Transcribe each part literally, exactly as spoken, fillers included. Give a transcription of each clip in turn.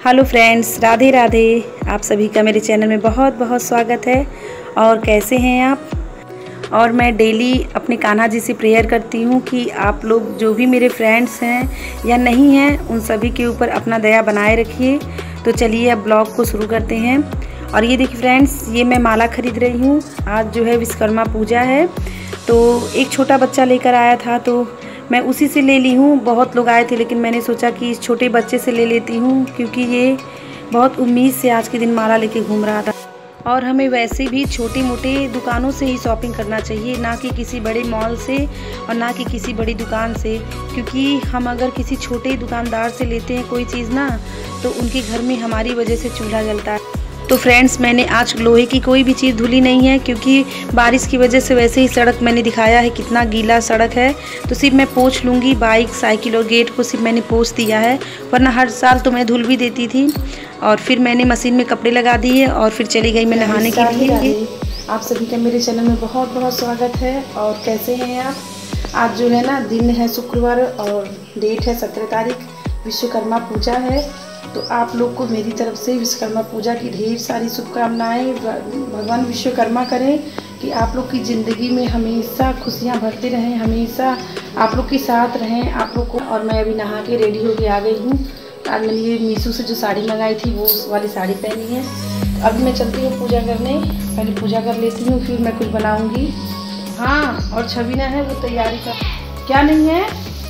Hello friends, Radhe Radhe. आप सभी का मेरे चैनल में बहुत बहुत स्वागत है। और कैसे हैं आप? और मैं डेली अपने कान्हा जी से प्रेयर करती हूँ कि आप लोग जो भी मेरे फ्रेंड्स हैं या नहीं हैं, उन सभी के ऊपर अपना दया बनाए रखिए। तो चलिए अब ब्लॉग को शुरू करते हैं। और ये देखिए फ्रेंड्स, ये मैं माला खरीद रही हूँ। आज जो है विश्वकर्मा पूजा है, तो एक छोटा बच्चा लेकर आया था तो मैं उसी से ले ली हूँ। बहुत लोग आए थे लेकिन मैंने सोचा कि इस छोटे बच्चे से ले लेती हूँ, क्योंकि ये बहुत उम्मीद से आज के दिन माला लेके घूम रहा था। और हमें वैसे भी छोटे मोटे दुकानों से ही शॉपिंग करना चाहिए, ना कि किसी बड़े मॉल से और ना कि किसी बड़ी दुकान से। क्योंकि हम अगर किसी छोटे दुकानदार से लेते हैं कोई चीज़ ना, तो उनके घर में हमारी वजह से चूल्हा जलता है। तो फ्रेंड्स, मैंने आज लोहे की कोई भी चीज़ धुली नहीं है, क्योंकि बारिश की वजह से वैसे ही सड़क मैंने दिखाया है कितना गीला सड़क है। तो सिर्फ मैं पोंछ लूँगी, बाइक साइकिल और गेट को सिर्फ मैंने पोंछ दिया है, वरना हर साल तो मैं धुल भी देती थी। और फिर मैंने मशीन में कपड़े लगा दिए और फिर चली गई मैं नहाने के लिए। आप सभी का मेरे चैनल में बहुत बहुत स्वागत है। और कैसे हैं आप? आज जो है ना, दिन है शुक्रवार और डेट है सत्रह तारीख, विश्वकर्मा पूजा है। तो आप लोग को मेरी तरफ से विश्वकर्मा पूजा की ढेर सारी शुभकामनाएं। भगवान विश्वकर्मा करें कि आप लोग की ज़िंदगी में हमेशा खुशियां भरते रहें, हमेशा आप लोग के साथ रहें आप लोग को। और मैं अभी नहा के रेडी होके आ गई हूँ। आज मैंने ये मीशो से जो साड़ी मंगाई थी वो वाली साड़ी पहनी है। तो अभी मैं चलती हूँ पूजा करने। पहले पूजा कर लेती हूँ, फिर मैं कुछ बनाऊँगी। हाँ, और छबीना है वो तैयारी कर। क्या नहीं है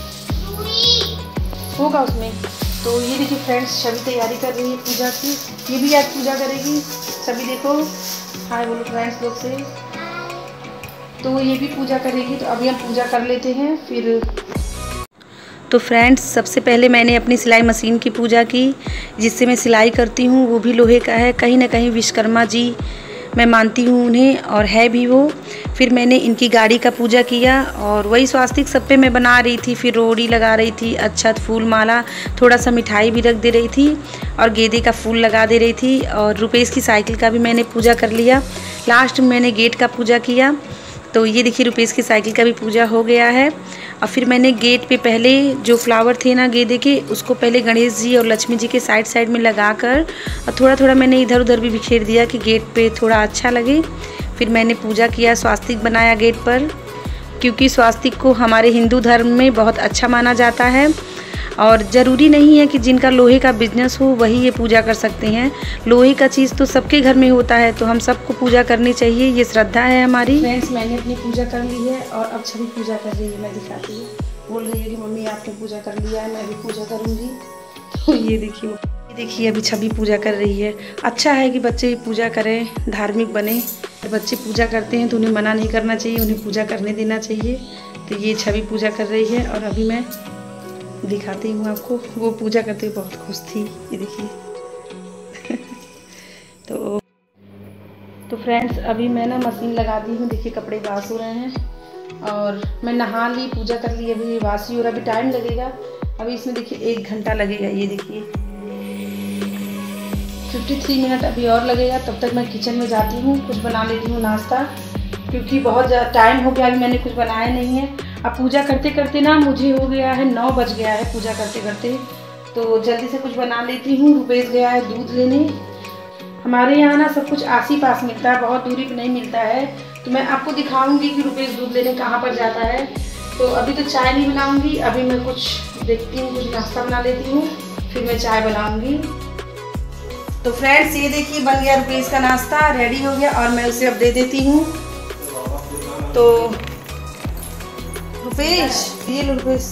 होगा उसमें। तो ये देखिए फ्रेंड्स, छवि तैयारी कर रही है पूजा की। ये भी आज पूजा करेगी। छवि देखो, हाय बोलो फ्रेंड्स लोग से। तो ये भी पूजा करेगी। तो अभी हम पूजा कर लेते हैं फिर। तो फ्रेंड्स, सबसे पहले मैंने अपनी सिलाई मशीन की पूजा की, जिससे मैं सिलाई करती हूँ। वो भी लोहे का है। कहीं ना कहीं विश्वकर्मा जी मैं मानती हूँ उन्हें, और है भी वो। फिर मैंने इनकी गाड़ी का पूजा किया और वही स्वास्तिक सब पे मैं बना रही थी। फिर रोड़ी लगा रही थी, अक्षत, फूल माला, थोड़ा सा मिठाई भी रख दे रही थी और गेंदे का फूल लगा दे रही थी। और रुपेश की साइकिल का भी मैंने पूजा कर लिया। लास्ट में मैंने गेट का पूजा किया। तो ये देखिए रुपेश की साइकिल का भी पूजा हो गया है। और फिर मैंने गेट पे पहले जो फ्लावर थे ना गेंदे के, उसको पहले गणेश जी और लक्ष्मी जी के साइड साइड में लगाकर और थोड़ा थोड़ा मैंने इधर उधर भी बिखेर दिया कि गेट पे थोड़ा अच्छा लगे। फिर मैंने पूजा किया, स्वास्तिक बनाया गेट पर, क्योंकि स्वास्तिक को हमारे हिंदू धर्म में बहुत अच्छा माना जाता है। और ज़रूरी नहीं है कि जिनका लोहे का बिजनेस हो वही ये पूजा कर सकते हैं। लोहे का चीज़ तो सबके घर में होता है, तो हम सबको पूजा करनी चाहिए, ये श्रद्धा है हमारी। फ्रेंड्स, मैंने अपनी पूजा कर ली है और अब छवि पूजा कर रही है। मैं दिखाती हूँ। बोल रही है कि मम्मी आपने पूजा कर लिया है, मैं भी पूजा करूँगी। तो ये देखिए, ये देखिए अभी छवि पूजा कर रही है। अच्छा है कि बच्चे पूजा करें, धार्मिक बने। बच्चे पूजा करते हैं तो उन्हें मना नहीं करना चाहिए, उन्हें पूजा करने देना चाहिए। तो ये छवि पूजा कर रही है और अभी मैं दिखाती हूँ आपको। वो पूजा करते हुए बहुत खुश थी, ये देखिए। तो तो फ्रेंड्स, अभी मैं ना मशीन लगा दी हूँ। देखिए कपड़े वाश हो रहे हैं और मैं नहा ली, पूजा कर ली। अभी वाशी और अभी टाइम लगेगा। अभी इसमें देखिए एक घंटा लगेगा। ये देखिए तिरेपन मिनट अभी और लगेगा। तब तक मैं किचन में जाती हूँ, कुछ बना लेती हूँ नाश्ता, क्योंकि बहुत ज़्यादा टाइम हो गया। अभी मैंने कुछ बनाया नहीं है। अब पूजा करते करते ना मुझे हो गया है नौ बज गया है पूजा करते करते। तो जल्दी से कुछ बना लेती हूँ। रुपेश गया है दूध लेने। हमारे यहाँ ना सब कुछ आस ही पास मिलता है, बहुत दूरी पे नहीं मिलता है। तो मैं आपको दिखाऊंगी कि रुपेश दूध लेने कहाँ पर जाता है। तो अभी तो चाय नहीं बनाऊंगी। अभी मैं कुछ देखती हूँ, कुछ नाश्ता बना लेती हूँ, फिर मैं चाय बनाऊंगी। तो फ्रेंड्स, ये देखिए बन गया रुपेश का नाश्ता, रेडी हो गया और मैं उसे अब दे देती हूँ। तो रुपेश, ये लो रुपेश,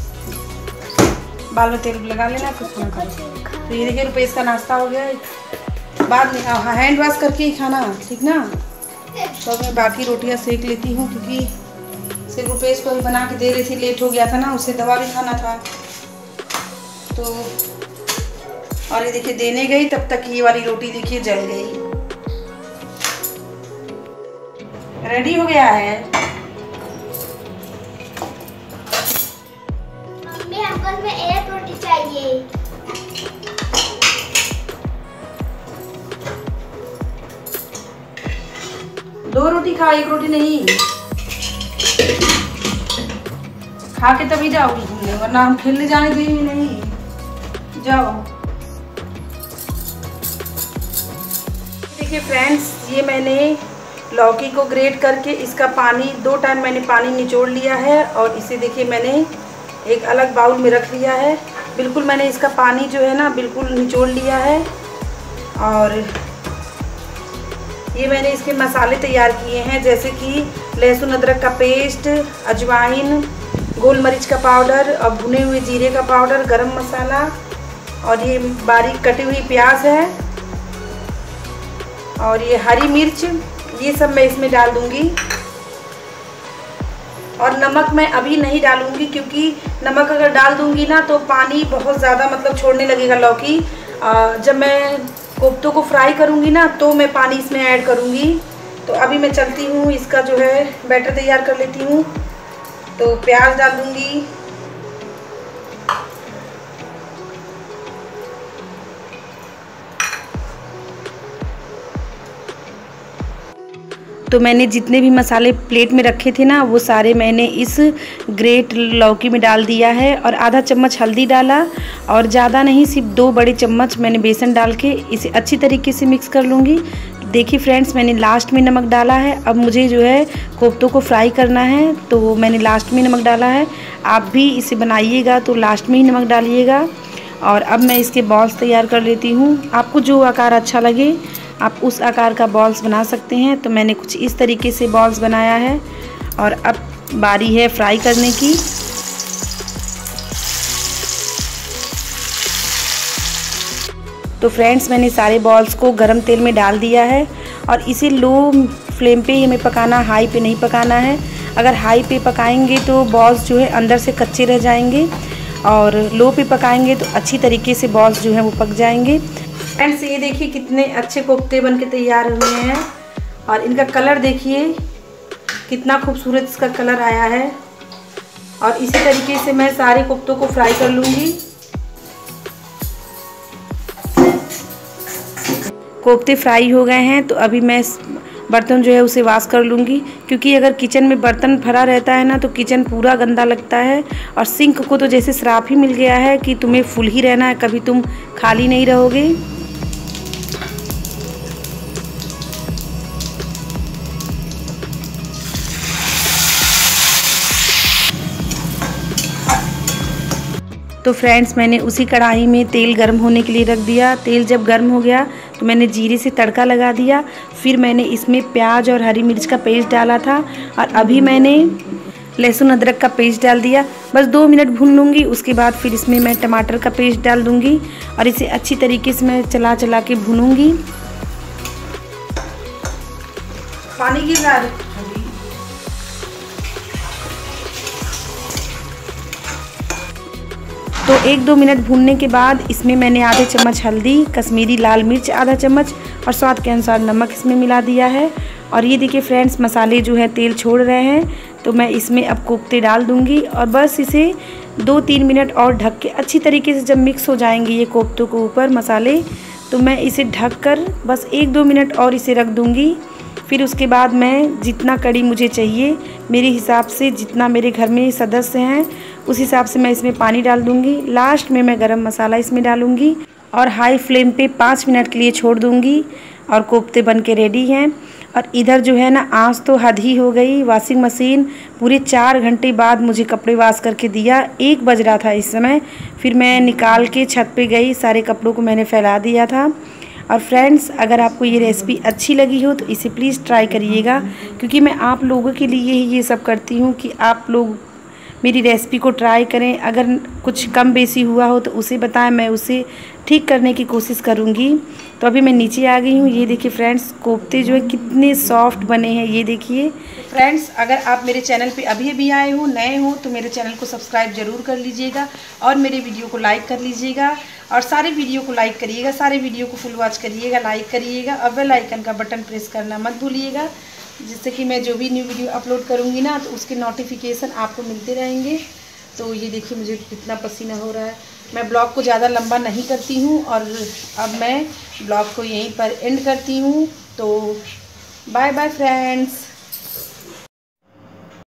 बाल में तेल लगा लेना, कुछ खाना खा। तो ये देखिए रुपेश का नाश्ता हो गया। बाद में हैंड वॉश करके ही खाना, ठीक ना। तो मैं बाकी रोटियां सेक लेती हूँ, क्योंकि सिर्फ रुपेश को ही बना के दे रही थी। लेट हो गया था ना, उसे दवा भी खाना था। तो और ये देखिए देने गई तब तक ये वाली रोटी देखिए जल गई। रेडी हो गया है। मम्मी हमको में एक रोटी चाहिए। दो रोटी खा, एक रोटी नहीं। खा के तभी जाओगी घूमने, वरना हम खेलने जाने देंगे नहीं। जाओ। देखिए फ्रेंड्स, ये मैंने लौकी को ग्रेट करके इसका पानी दो टाइम मैंने पानी निचोड़ लिया है और इसे देखिए मैंने एक अलग बाउल में रख लिया है। बिल्कुल मैंने इसका पानी जो है ना बिल्कुल निचोड़ लिया है। और ये मैंने इसके मसाले तैयार किए हैं, जैसे कि लहसुन अदरक का पेस्ट, अजवाइन, गोल मरीच का पाउडर और भुने हुए जीरे का पाउडर, गरम मसाला और ये बारीक कटी हुई प्याज है और ये हरी मिर्च, ये सब मैं इसमें डाल दूंगी। और नमक मैं अभी नहीं डालूंगी, क्योंकि नमक अगर डाल दूंगी ना तो पानी बहुत ज़्यादा मतलब छोड़ने लगेगा लौकी। जब मैं कोफ्तों को फ्राई करूंगी ना तो मैं पानी इसमें ऐड करूंगी। तो अभी मैं चलती हूँ, इसका जो है बैटर तैयार कर लेती हूँ। तो प्याज डाल दूंगी, तो मैंने जितने भी मसाले प्लेट में रखे थे ना वो सारे मैंने इस ग्रेट लौकी में डाल दिया है। और आधा चम्मच हल्दी डाला और ज़्यादा नहीं, सिर्फ दो बड़े चम्मच मैंने बेसन डाल के इसे अच्छी तरीके से मिक्स कर लूँगी। देखिए फ्रेंड्स, मैंने लास्ट में नमक डाला है। अब मुझे जो है कोफ्तों को फ्राई करना है तो मैंने लास्ट में नमक डाला है। आप भी इसे बनाइएगा तो लास्ट में ही नमक डालिएगा। और अब मैं इसके बॉल्स तैयार कर लेती हूँ। आपको जो आकार अच्छा लगे आप उस आकार का बॉल्स बना सकते हैं। तो मैंने कुछ इस तरीके से बॉल्स बनाया है और अब बारी है फ्राई करने की। तो फ्रेंड्स, मैंने सारे बॉल्स को गरम तेल में डाल दिया है और इसे लो फ्लेम पे हमें पकाना, हाई पे नहीं पकाना है। अगर हाई पे पकाएंगे तो बॉल्स जो है अंदर से कच्चे रह जाएंगे और लो पे पकाएंगे तो अच्छी तरीके से बॉल्स जो है वो पक जाएंगे। फ्रेंड्स, ये देखिए कितने अच्छे कोफ्ते बनके तैयार हुए हैं और इनका कलर देखिए कितना खूबसूरत इसका कलर आया है। और इसी तरीके से मैं सारे कोफ्तों को फ्राई कर लूँगी। कोफ्ते फ्राई हो गए हैं तो अभी मैं बर्तन जो है उसे वॉश कर लूँगी, क्योंकि अगर किचन में बर्तन भरा रहता है ना तो किचन पूरा गंदा लगता है। और सिंक को तो जैसे श्राप ही मिल गया है कि तुम्हें फुल ही रहना है, कभी तुम खाली नहीं रहोगे। तो फ्रेंड्स, मैंने उसी कढ़ाई में तेल गर्म होने के लिए रख दिया। तेल जब गर्म हो गया तो मैंने जीरे से तड़का लगा दिया। फिर मैंने इसमें प्याज और हरी मिर्च का पेस्ट डाला था और अभी मैंने लहसुन अदरक का पेस्ट डाल दिया। बस दो मिनट भून लूँगी। उसके बाद फिर इसमें मैं टमाटर का पेस्ट डाल दूँगी और इसे अच्छी तरीके से मैं चला चला के भूनूँगी। पानी गिर रहा है। तो एक दो मिनट भूनने के बाद इसमें मैंने आधे चम्मच हल्दी, कश्मीरी लाल मिर्च आधा चम्मच और स्वाद के अनुसार नमक इसमें मिला दिया है। और ये देखिए फ्रेंड्स, मसाले जो है तेल छोड़ रहे हैं तो मैं इसमें अब कोफ्ते डाल दूंगी और बस इसे दो तीन मिनट और ढक के अच्छी तरीके से जब मिक्स हो जाएंगे ये कोफ्तों के ऊपर मसाले, तो मैं इसे ढक कर बस एक दो मिनट और इसे रख दूँगी। फिर उसके बाद मैं जितना कड़ी मुझे चाहिए मेरे हिसाब से, जितना मेरे घर में सदस्य हैं उस हिसाब से मैं इसमें पानी डाल दूंगी। लास्ट में मैं गरम मसाला इसमें डालूंगी और हाई फ्लेम पे पाँच मिनट के लिए छोड़ दूंगी और कोफ्ते बन के रेडी हैं। और इधर जो है ना आँच तो हद ही हो गई। वॉशिंग मशीन पूरे चार घंटे बाद मुझे कपड़े वॉश करके दिया। एक बज रहा था इस समय। फिर मैं निकाल के छत पे गई, सारे कपड़ों को मैंने फैला दिया था। और फ्रेंड्स, अगर आपको ये रेसिपी अच्छी लगी हो तो इसे प्लीज़ ट्राई करिएगा, क्योंकि मैं आप लोगों के लिए ही ये सब करती हूँ कि आप लोग मेरी रेसिपी को ट्राई करें। अगर कुछ कम बेसी हुआ हो तो उसे बताएं, मैं उसे ठीक करने की कोशिश करूँगी। तो अभी मैं नीचे आ गई हूँ। ये देखिए फ्रेंड्स, कोफ्ते जो है कितने सॉफ्ट बने हैं, ये देखिए। फ्रेंड्स, अगर आप मेरे चैनल पे अभी अभी आए हो, नए हो, तो मेरे चैनल को सब्सक्राइब ज़रूर कर लीजिएगा और मेरे वीडियो को लाइक कर लीजिएगा और सारे वीडियो को लाइक करिएगा, सारे वीडियो को फुल वॉच करिएगा, लाइक करिएगा और बेल आइकन का बटन प्रेस करना मत भूलिएगा, जिससे कि मैं जो भी न्यू वीडियो अपलोड करूँगी ना तो उसके नोटिफिकेशन आपको मिलते रहेंगे। तो ये देखिए मुझे कितना पसीना हो रहा है। मैं ब्लॉग को ज़्यादा लंबा नहीं करती हूँ और अब मैं ब्लॉग को यहीं पर एंड करती हूँ। तो बाय बाय फ्रेंड्स।